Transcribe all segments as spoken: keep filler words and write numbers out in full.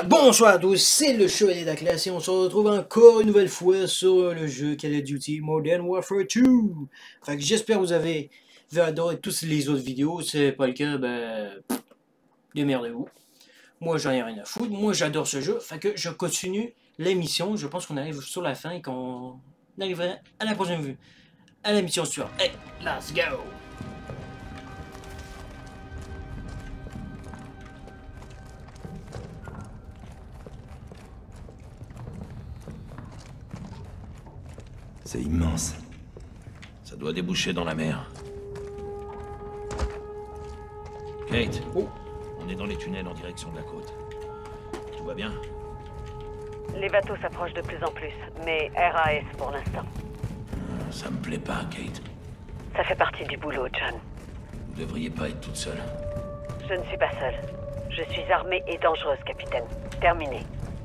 Bonsoir à tous, c'est le Chevalier de la Classe et on se retrouve encore une nouvelle fois sur le jeu Call of Duty Modern Warfare deux. Fait que j'espère que vous avez vu adorer toutes les autres vidéos. Si c'est pas le cas, ben, pff, démerdez-vous. Moi j'en ai rien à foutre, moi j'adore ce jeu. Fait que je continue l'émission. Je pense qu'on arrive sur la fin et qu'on arrivera à la prochaine vue. À la mission suivante. Hey, let's go! C'est immense. Ça doit déboucher dans la mer. Kate, oh. On est dans les tunnels en direction de la côte. Tout va bien? Les bateaux s'approchent de plus en plus, mais R A S pour l'instant. Ça me plaît pas, Kate. Ça fait partie du boulot, John. Vous devriez pas être toute seule. Je ne suis pas seule. Je suis armée et dangereuse, capitaine. Terminé.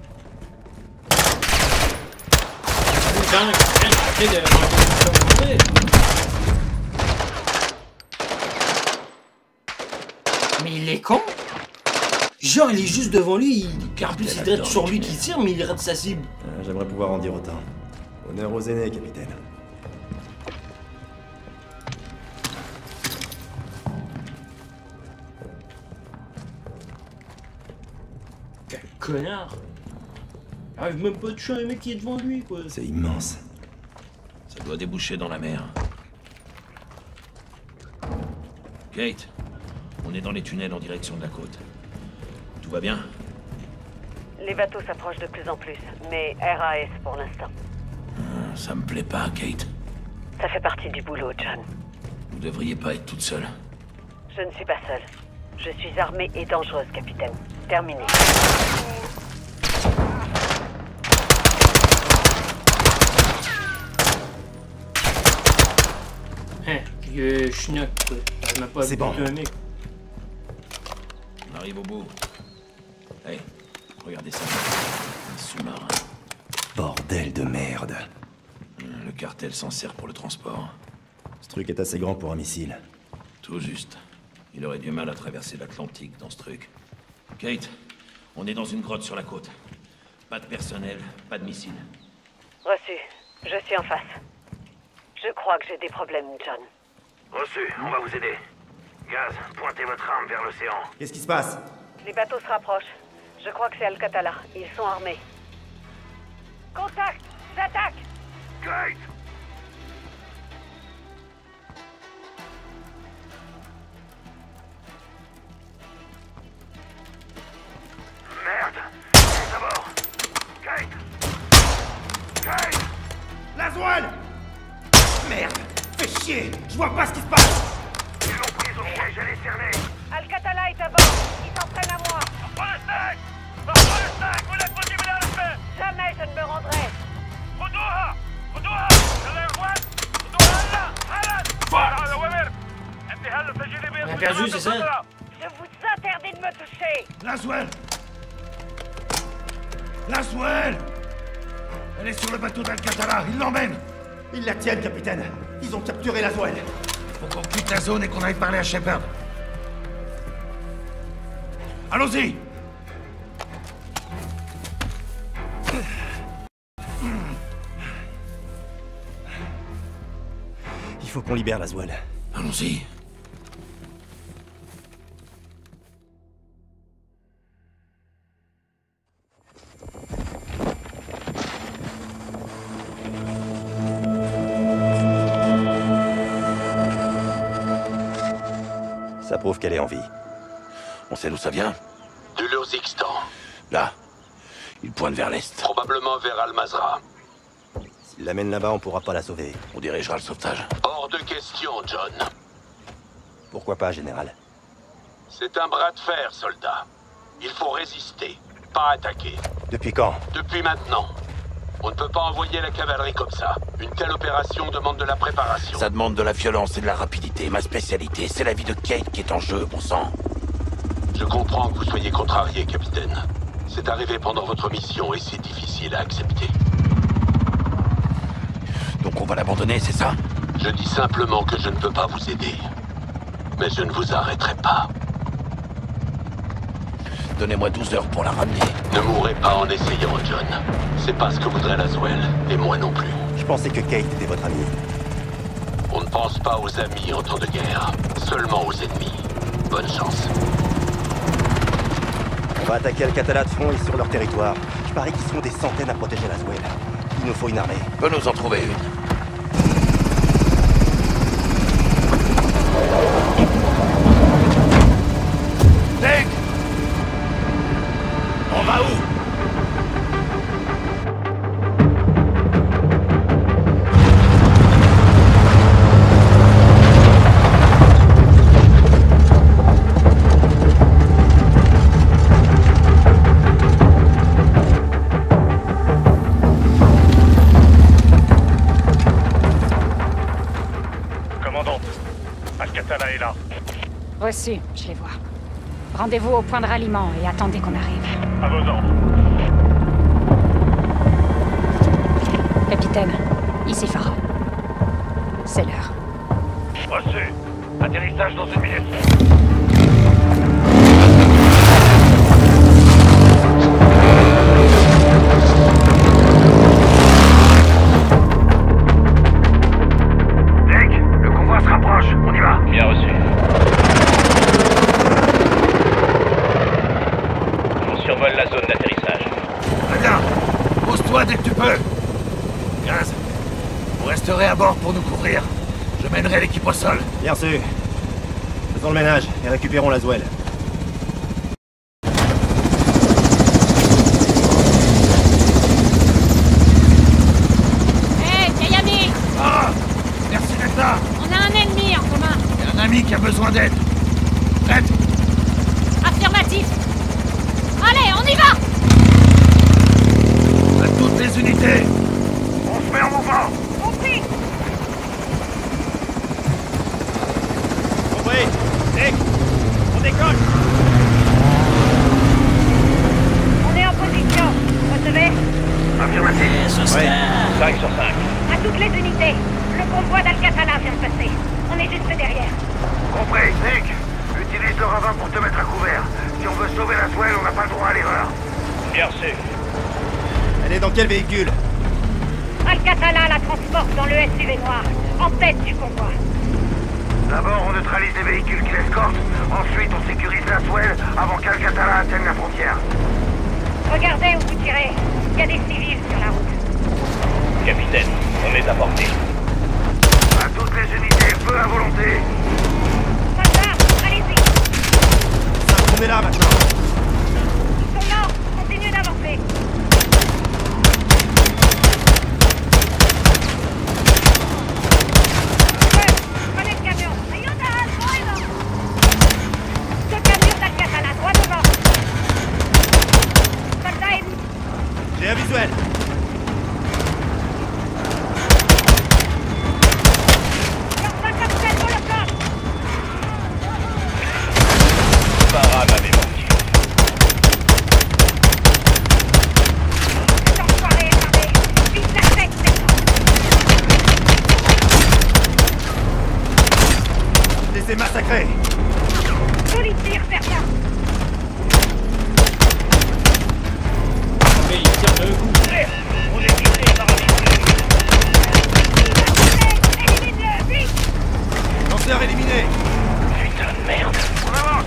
Mais il est con. Genre il est juste devant lui, il... en plus il direct sur lui qui tire, mais il rate sa cible. Euh, J'aimerais pouvoir en dire autant. Honneur aux aînés, capitaine. Quel connard. Il arrive même pas de tuer un mec qui est devant lui, quoi. C'est immense. Ça doit déboucher dans la mer. Kate, on est dans les tunnels en direction de la côte. Tout va bien? Les bateaux s'approchent de plus en plus, mais R A S pour l'instant. Ça me plaît pas, Kate. Ça fait partie du boulot, John. Vous devriez pas être toute seule. Je ne suis pas seule. Je suis armée et dangereuse, capitaine. Terminé. Hein, vieux schnock, quoi. T'as même pas C'est bon. un mec. On arrive au bout. Hey, regardez ça. Un sous-marin. Bordel de merde. Le cartel s'en sert pour le transport. Ce truc est assez grand pour un missile. Tout juste. Il aurait du mal à traverser l'Atlantique dans ce truc. Kate, on est dans une grotte sur la côte. Pas de personnel, pas de missile. Reçu. Je suis en face. Je crois que j'ai des problèmes, John. Reçu, on va vous aider. Gaz, pointez votre arme vers l'océan. Qu'est-ce qui se passe? Les bateaux se rapprochent. Je crois que c'est Al-Qatala. Ils sont armés. Contact! J'attaque! Kate! Merde! C'est à bord! Kate! Kate! La voile! Merde! Fais chier! Je vois pas ce qui se passe! Ils l'ont prise au piège, elle est cernée! Al-Qatala est à bord. Il s'entraîne à moi. Reprends le stack! Reprends le stack! Vous l'êtes motivé à le faire! Jamais je ne me rendrai. خدوها! خدوها! يلا يا اخوان! خدوها هلا! حالا! هذا وامر! انت هلا تجري بين On a perdu, c'est ça? Je vous interdis de me toucher. Laswell! Laswell! Elle est sur le bateau d'Al-Qatala, ils l'emmènent! Ils la tiennent, capitaine! Ils ont capturé la Zouelle! Faut qu'on quitte la zone et qu'on aille parler à Shepard. Allons-y! Il faut qu'on libère la Zouelle. Allons-y. Ça prouve qu'elle est en vie. On sait d'où ça vient? De l'Urzikistan, Là. Il pointe vers l'est. probablement vers Al-Mazrah. S'il l'amène là-bas, on pourra pas la sauver. On dirigera le sauvetage. Hors de question, John. Pourquoi pas, général? C'est un bras de fer, soldat. Il faut résister, pas attaquer. Depuis quand? Depuis maintenant. On ne peut pas envoyer la cavalerie comme ça. Une telle opération demande de la préparation. Ça demande de la violence et de la rapidité. Ma spécialité, c'est la vie de Kate qui est en jeu, bon sang. Je comprends que vous soyez contrarié, capitaine. C'est arrivé pendant votre mission et c'est difficile à accepter. Donc on va l'abandonner, c'est ça? Je dis simplement que je ne peux pas vous aider. Mais je ne vous arrêterai pas. Donnez-moi douze heures pour la ramener. Ne mourrez pas en essayant, John. C'est pas ce que voudrait Laswell, et moi non plus. Je pensais que Kate était votre ami. On ne pense pas aux amis en temps de guerre, seulement aux ennemis. Bonne chance. On va attaquer Al-Qatala de front et sur leur territoire. Je parie qu'ils sont des centaines à protéger Laswell. Il nous faut une armée. Peut nous en trouver une. Nick! On va où? Al-Qatala est là. Reçu, je les vois. Rendez-vous au point de ralliement et attendez qu'on arrive. À vos ordres. Capitaine, ici Farah. C'est l'heure. Reçu. Atterrissage dans une minute. Nick, le convoi se rapproche. On y va. Bien reçu. On survole la zone d'atterrissage. Très bien. Pose-toi dès que tu peux. quinze. Vous resterez à bord pour nous couvrir. Je mènerai l'équipe au sol. Bien sûr. Faisons le ménage et récupérons Laswell. Hé, vieil ami! Ah! Merci d'être là. On a un ennemi en commun. Et un ami qui a besoin d'aide. Prête? Affirmatif. Allez, on y va! À toutes les unités. On se met en mouvement. Compris! Compris. Nick, on décolle. On est en position. Recevez? Affirmatif. cinq sur cinq. À toutes les unités. Le convoi d'Al-Qatala vient de passer. On est juste derrière. Compris. Nick, utilise le ravin pour te mettre à couvert. Si on veut sauver Laswell, on n'a pas le droit à l'erreur. Bien reçu. Elle est dans quel véhicule? Al-Qatala la transporte dans le S U V noir, en tête du convoi. D'abord, on neutralise les véhicules qui l'escortent. Ensuite, on sécurise Laswell avant qu'Al-Qatala atteigne la frontière. Regardez où vous tirez. Il y a des civils sur la route. Capitaine, on est à portée. À toutes les unités, feu à volonté. Soldats, allez-y. Ça, on est là maintenant. Ils sont morts. Continuez d'avancer. Feu, prenez le camion. Ce camion d'Al-Qatala, droit devant. Soldats et J'ai un visuel. lance un cocktail Molotov. Farah m'avait manqué. Cet enfoiré est armé. Vise la tête, c'est Je les ai massacrés. joli tir, Sergent. Mais il tire d'un coup. On est quitté par un véhicule. Élimine-le, vite. Lanceur éliminé. Putain de merde. On avance.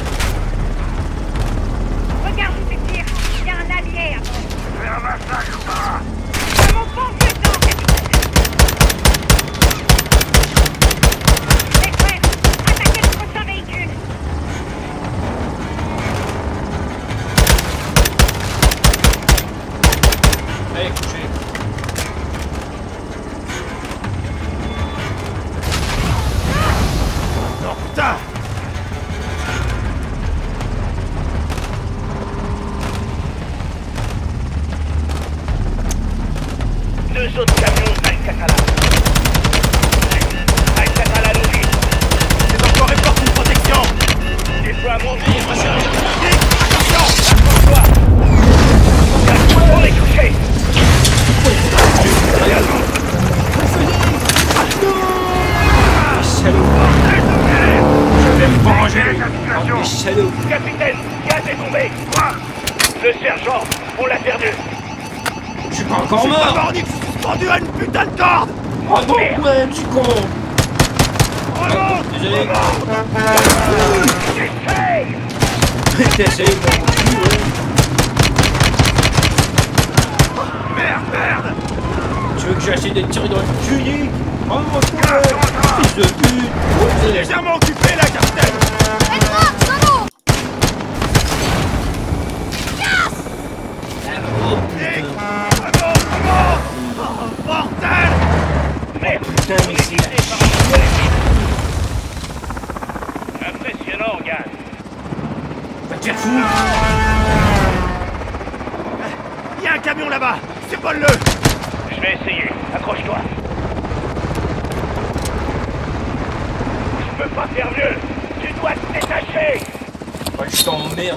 Regarde où tu tires. Il y a un allié à bord. Fais un massacre, Farah. À mon bon lieutenant, capitaine. Les frères, attaquez le prochain véhicule. Allez, couchez. Non, putain. Deux autres camions Al-Qatala. Al-Qatala nous vise. Les enfoirés portent une protection. Déploiement. Nick, attention. Accroche-toi. On est touché. Salaud. Je vais me venger. La situation. Oh, salaud. Capitaine, gaz est tombé. Quoi? Le sergent, on l'a perdu. Je suis pas encore J'ai pas mort. mordu que je suis suspendu à une putain de corde. Oh non, ouais, petit con. Remonte. Désolé. Essaye. T'essayes, mon cul, ouais. Merde, merde. Tu veux que j'essaie de te tirer dans le cul, Nick? Oh mon cul, fils de pute. C'est légèrement occupé là, capitaine. Oh Nick, putain. remonte, remonte. Oh, bordel. Merde. Putain, mais c'est la Impressionnant, gars. Va te faire foutre. Il y a un camion là-bas. Survole-le. Je vais essayer. Accroche-toi. Je peux pas faire mieux. Tu dois te détacher. Ouais, je t'emmerde.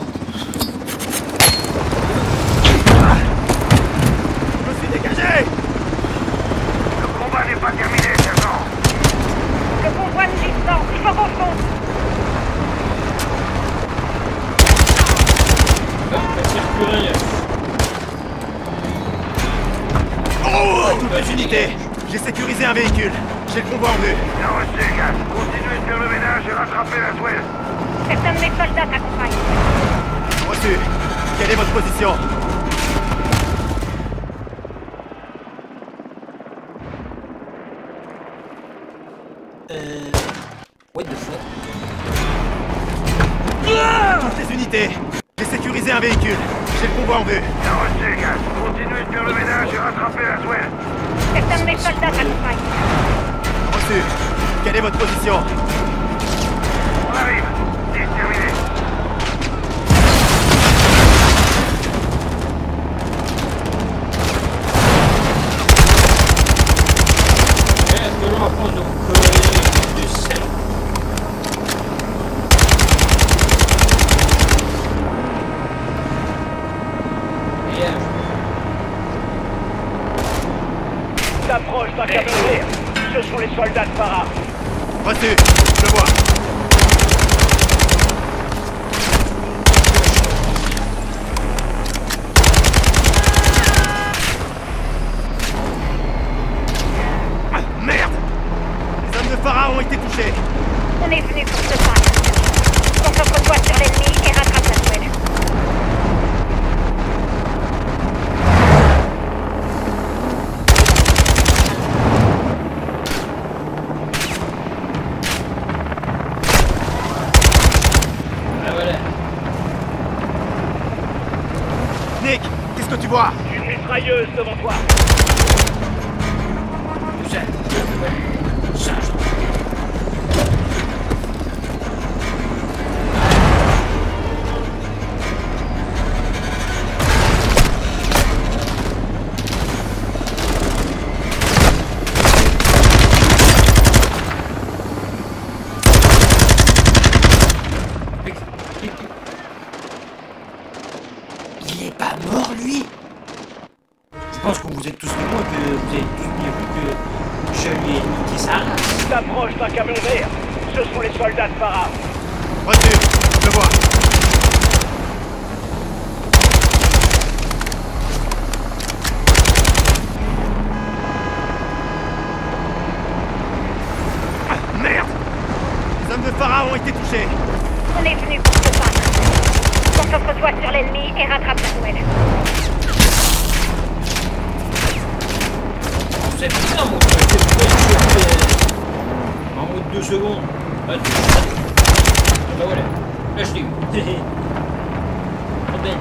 Je me suis dégagé. Le combat n'est pas terminé, sergent. Le convoi de distance, il faut qu'on fonce. Va te faire plus rien. Oh, toute petite unité. J'ai sécurisé un véhicule. J'ai le convoi en vue. Bien reçu, gars. Continuez de faire le ménage et rattraper la toile. Certains de mes soldats t'accompagnent. Reçu. Quelle est votre position? Euh... What the fuck? Toutes les unités. J'ai sécurisé un véhicule. J'ai le convoi en vue. Bien reçu, gars. Continuez de faire le ménage et rattraper la toile. Certains de mes soldats t'accompagnent. Reçu. Quelle est votre position? On arrive. C'est terminé. Est-ce que l'on apprend de coller du sel? T'approches d'un camion vert. Ce sont les soldats de Farah. Reçu. Je le vois. Ah, merde. Les hommes de Farah ont été touchés. On est venu pour se battre. Concentre-toi sur l'ennemi et rattrape la toile. Ah voilà. Nick, qu'est-ce que tu vois? Une mitrailleuse devant toi. Ça, ça, il est pas mort, lui? Je pense que vous êtes tous témoins que vous avez tous bien vu que je lui ai niqué sa race. T'approches d'un camion vert. Ce sont les soldats de Farah. Reçu. Je le vois. Ah, merde. Les hommes de Farah ont été touchés. On est venu pour se battre. Concentre-toi sur l'ennemi et rattrape la toile. C'est bizarre, mon frère, c'est pourquoi je en mode deux secondes. Ah, tu... Ah bah voilà, là je l'ai eu. Trop belle.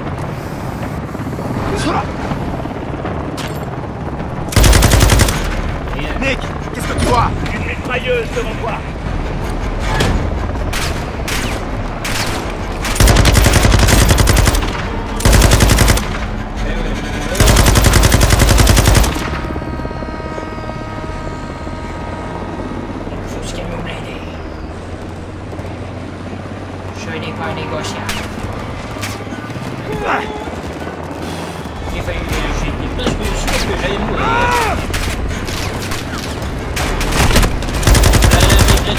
Nick, qu'est-ce que tu vois? Une mitrailleuse devant toi. Faut ce qu'elle me blindé. Je n'ai pas négociable. J'ai failli jeter parce que je sais que j'allais mourir. Ah,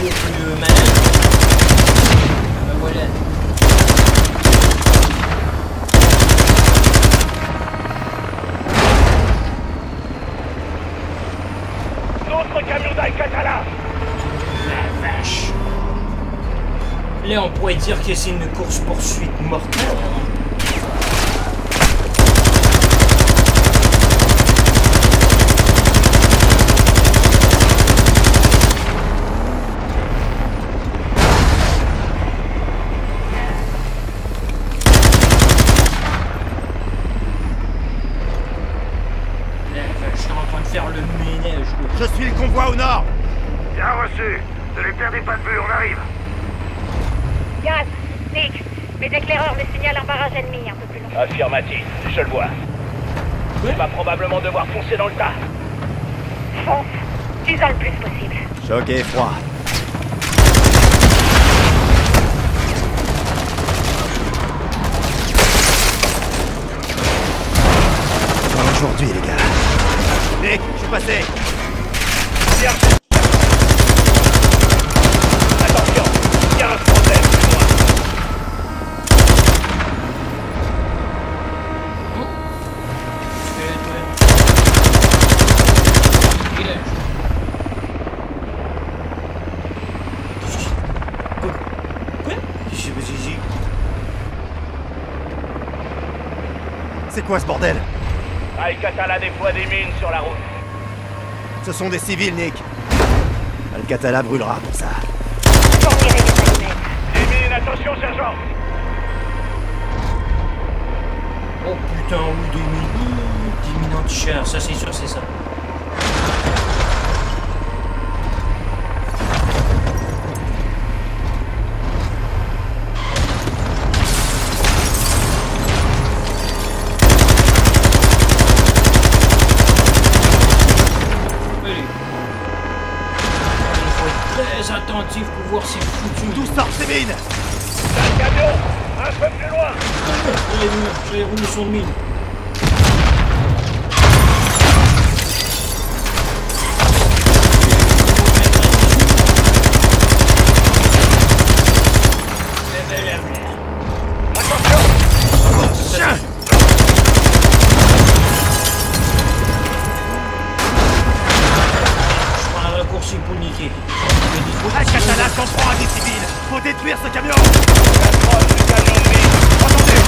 toujours plus malade. Ah ben voilà. Notre camion d'Al-Qatala! La vache. Là, on pourrait dire que c'est une course-poursuite mortelle. Faire le ménage. Je suis le convoi au nord. Bien reçu. Ne les perdez pas de vue, on arrive. Yaz, Nick, mes éclaireurs me signalent un barrage ennemi un peu plus loin. Affirmatif, je le vois. On va probablement devoir foncer dans le tas. Fonce, tue-en le plus possible. Choc et froid. Pas aujourd'hui, les gars. Nick, je suis passé. Bien. Attention, il y a un problème plus loin. C'est quoi ce bordel? Al-Qatala déploie des mines sur la route. Ce sont des civils, Nick. Al-Qatala brûlera pour ça. Fournirez les allumettes. Des mines, attention, sergent. Oh putain, oui, des mines. Des mines anti-chars, ça c'est sûr, c'est ça. Attentif pour voir si foutu. D'où sortent ces mines? Un camion, un peu plus loin. J'ai roulé sur le mine. Pour niquer. Al-Qatala s'en prend à des civils. Faut détruire ce camion. Approche du camion de mine. Attendez.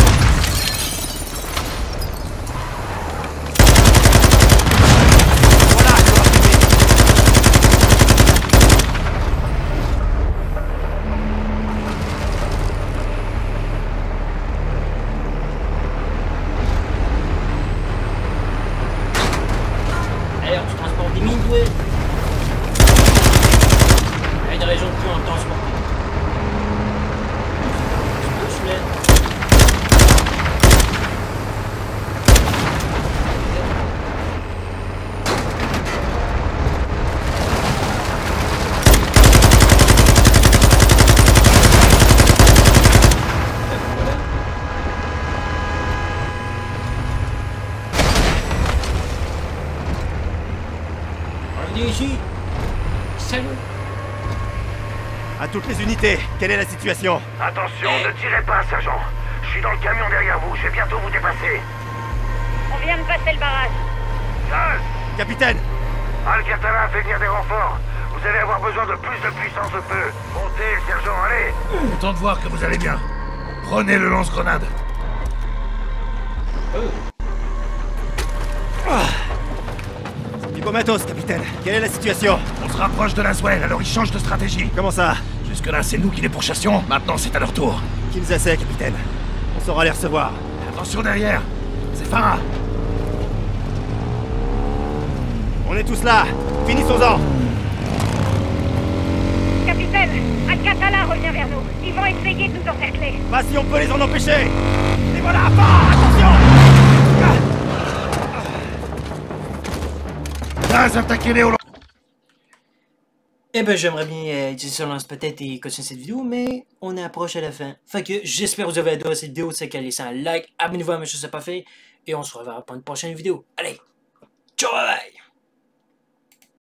Voilà, je dois filmer. Alors, tu transportes des mines, toi? Il y a une raison de plus en transporter. On est ici. Salut. À toutes les unités, quelle est la situation? Attention, ne tirez pas, sergent. Je suis dans le camion derrière vous. Je vais bientôt vous dépasser. On vient de passer le barrage. Gaz! Capitaine! Al-Qatala a fait venir des renforts. Vous allez avoir besoin de plus de puissance de feu. Montez, sergent, allez! Content de voir que vous allez bien. Prenez le lance-grenade. Du beau matos, capitaine. Quelle est la situation? On se rapproche de Laswell, alors ils changent de stratégie. Comment ça? Jusque-là, c'est nous qui les pourchassions. Maintenant, c'est à leur tour. Qui nous essaie, capitaine? On saura les recevoir. Attention derrière. C'est Farah. On est tous là. Finissons-en. Capitaine, Al-Qatala revient vers nous. Ils vont essayer de nous encercler. Pas si on peut les en empêcher. Et voilà, Farah, attention! Gaz, attaquez-les au long. Eh ben, j'aimerais bien euh, dire ça lance peut-être et continuer cette vidéo, mais on approche à la fin. Fait que j'espère que vous avez adoré cette vidéo, c'est qu'elle laisse un like, abonnez-vous à ma chaîne si ce n'est pas fait, et on se reverra pour une prochaine vidéo. Allez, ciao!